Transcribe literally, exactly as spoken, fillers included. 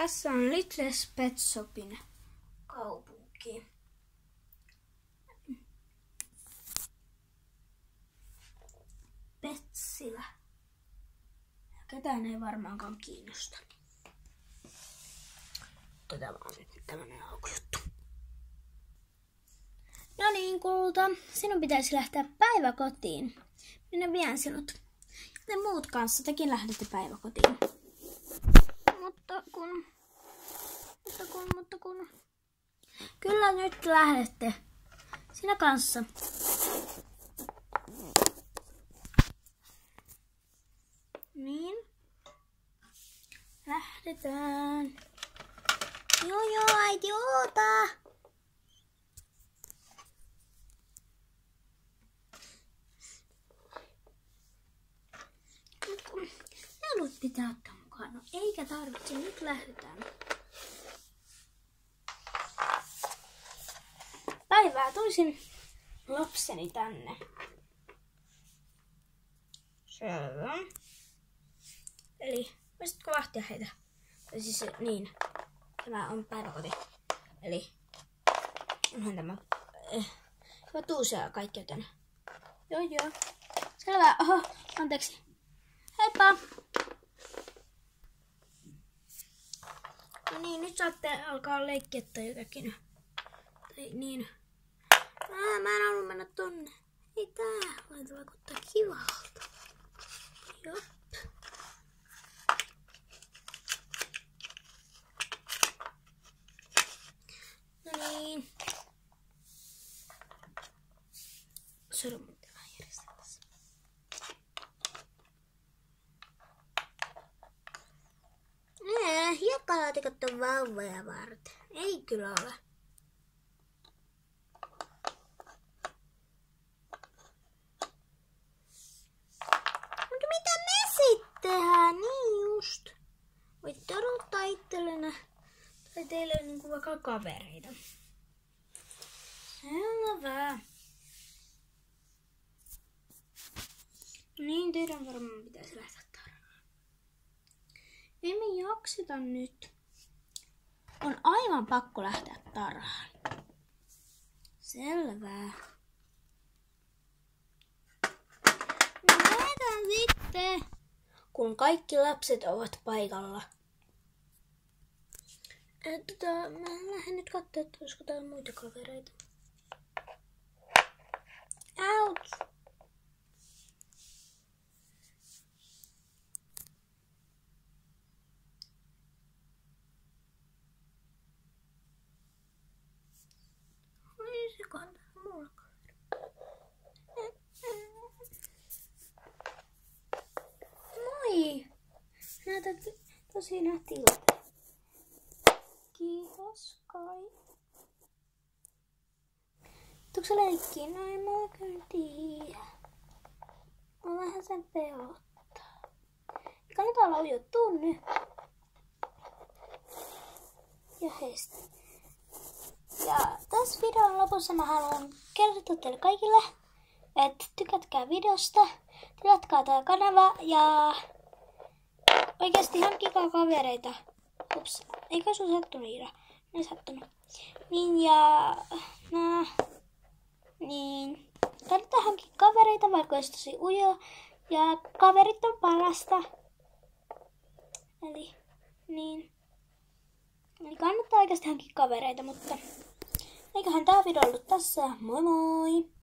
Tässä on Little Pet Shopin kaupunki. Petsilä. Ketään ei varmaankaan kiinnosta. Tätä vaan nyt tämmönen aukujuttu. No niin, kulta. Sinun pitäisi lähteä päiväkotiin. Minä vien sinut. Te muut kanssa, tekin lähdette päiväkotiin. Mutta kun... Mutta kun, mutta kun... Kyllä nyt lähdette. Sinä kanssa. Niin. Lähdetään. Joo joo, äiti oota. Nelut pitää ottaa mukaan. No eikä tarvitse, nyt lähdetään. Päivää toisin lapseni tänne. Selvä. Eli voisitko vahtia heitä? Tai siis niin. Tämä on päiväkoti. Eli onhan tämä eh, hyvä tuusia kaikki joten. Joo joo. Selvä. Oho, anteeksi. Heippa. No niin, nyt saatte alkaa leikkiä tai jotakin. Tai niin. Ää, mä en halua mennä tonne. Ei tää. Voit vaikuttaa kivalta. Jop. No niin. Sormut vähän järjestetään tässä. Nää, hiekkalaatikot on vauvoja varten. Ei kyllä ole. Mutta mitä me sitten tehdään? Niin just. Voitte odottaa itsellenne tai teille niinku vaikka kavereita. Selvä. Niin, teidän varmaan pitäisi lähteä tarhaan. Emme jakseta nyt. On aivan pakko lähteä tarhaan. Selvä. No lähdetään sitten. Kun kaikki lapset ovat paikalla. Tota, mä lähden nyt katsoa, että olisiko täällä muita kavereita. Ouch! Oi, se kantaa mulla kaveri. Moi! Näytät tosi nätiltä. Kiitos kai. Tuutko sä leikkiin? No en mä kyllä tiedä. Mä vähän sen pelottaa. Kannattaa olla ujo tunne. Ja heistä. Ja tässä videon lopussa mä haluan kertoa teille kaikille, että tykätkää videosta, tilatkaa tää kanava ja oikeesti hankkikaa kavereita. Ups, eikö sun sattunut Iira? Ei sattunut. Niin ja... No, niin... Kannattaa hankkia kavereita, vaikka olisi tosi ujo. Ja kaverit on parasta. Eli... Niin... Eli kannattaa oikeasti hankkia kavereita, mutta... Eiköhän tää video ollut tässä. Moi moi!